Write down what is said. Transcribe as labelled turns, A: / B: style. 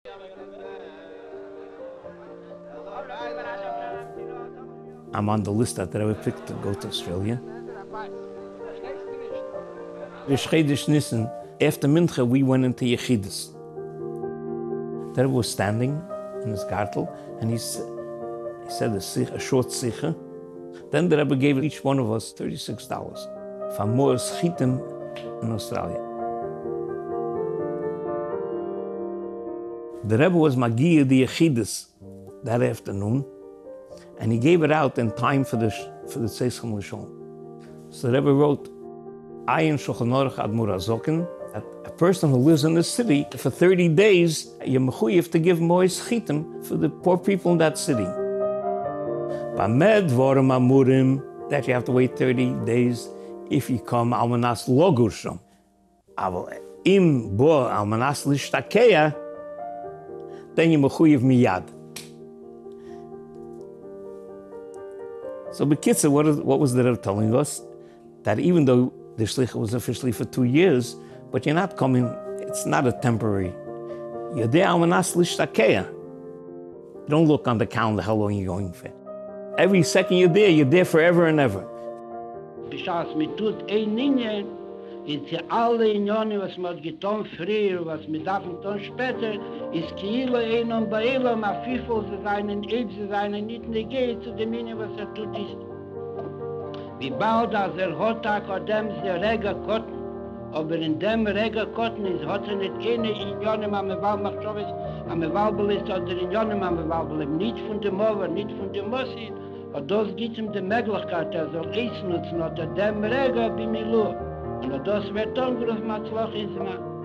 A: I'm on the list that Rebbe picked to go to Australia. Chodesh Nissen, after Mincha, we went into Yechidus. The Rebbe was standing in his gartel, and he said a short sikha. Then the Rebbe gave each one of us $36 for more schitim in Australia. The Rebbe was Magia the Yechidus that afternoon, and he gave it out in time for the Tzeis Chum Lishon. So the Rebbe wrote, Ayin Shulchan Aruch Admur Azokin, that a person who lives in the city for 30 days, you're mechuyev to give mois chitim for the poor people in that city. Bamed dvorim amurim, that you have to wait 30 days if you come almanas logur shom. Aval im bo almanas lishtakeya, then you're mechuyev miyad. So B'kitzur, what was the Rebbe telling us? That even though the shlichus was officially for 2 years, but you're not coming, it's not a temporary. You're there almanas lishtakeya. Don't look on the calendar how long you're going for. Every second you're there forever and ever.
B: B'shas mit tut ein Ninyen, ist ja alle Inyonen, was man getan früher, was man darf getan später, ist kiilo ein und bei Elam, a Fifo, sie seinen Eid, sie seinen nicht negeit zu dem Inyen, was tut ist. Wie bald, als hat akadem, der Rega Kotten, aber in dem Rega Kotten ist, hat nicht eine Inyonen, am Eval Machschoves, am Evalbel ist, oder Inyonen, am Evalbel, nicht von dem Over, nicht von dem Mossi, und das gibt ihm die Möglichkeit, soll es nutzen, oder dem Rega, wie mir nur. Und das wird dann groß Matzloch in Zman.